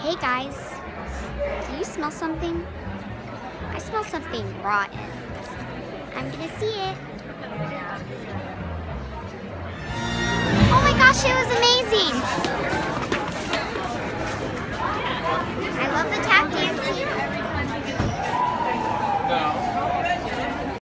Hey guys, do you smell something? I smell something rotten. I'm gonna see it. Oh my gosh, it was amazing!